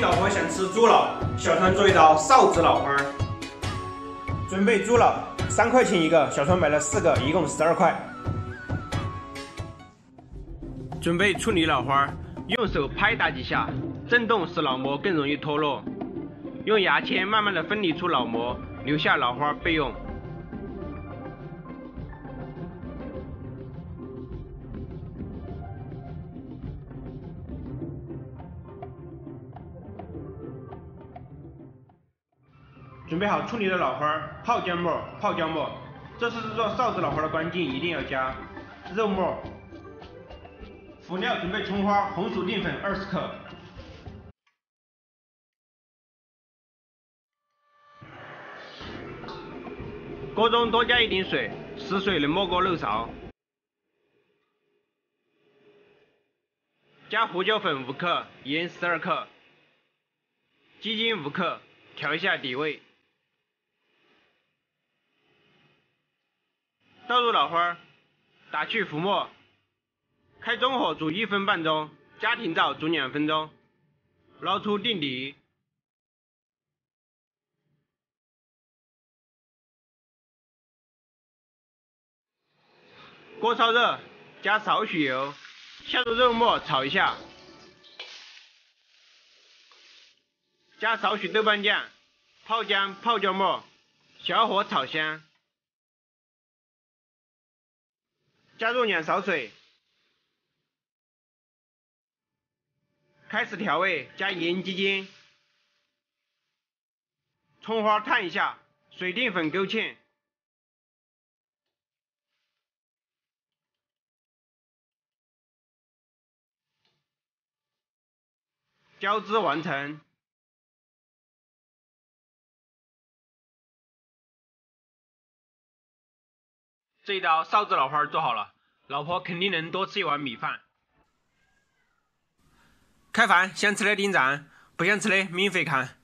老婆想吃猪脑，小川做一道臊子脑花。准备猪脑，3块钱一个，小川买了4个，一共12块。准备处理脑花，用手拍打几下，震动使脑膜更容易脱落。用牙签慢慢的分离出脑膜，留下脑花备用。准备好处理的脑花，泡姜末，泡姜末，这是制作臊子脑花的关键，一定要加肉末。辅料准备葱花、红薯淀粉20克。锅中多加一点水，使水能没过肉勺。加胡椒粉5克，盐12克，鸡精5克，调一下底味。倒入脑花，打去浮沫，开中火煮1分半钟，家庭灶煮2分钟，捞出定底。锅烧热，加少许油，下入肉末炒一下，加少许豆瓣酱、泡姜、泡椒末，小火炒香。加入2勺水，开始调味，加盐、鸡精，葱花烫一下，水淀粉勾芡，浇汁完成。这一道臊子脑花做好了，老婆肯定能多吃一碗米饭。开饭，想吃的点赞，不想吃的免费看。